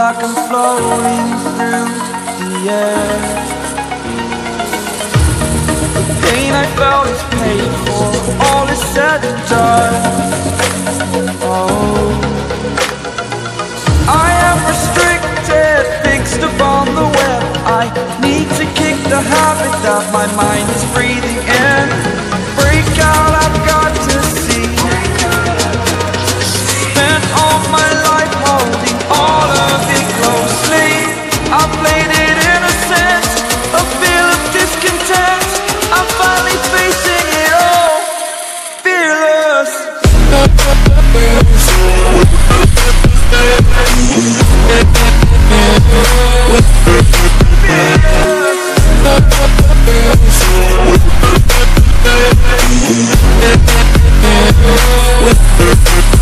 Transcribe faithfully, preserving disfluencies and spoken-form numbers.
like I'm floating through the air. The pain I felt is paid for, all is said and done. Oh, I am restricted, fixed upon the web. I need to kick the habit that my mind is breathing in. Break out, I've got to see. Spent all my life holding all of it closely. I played it innocent, a feel of discontent. I'm finally facing it all, fearless. Fearless.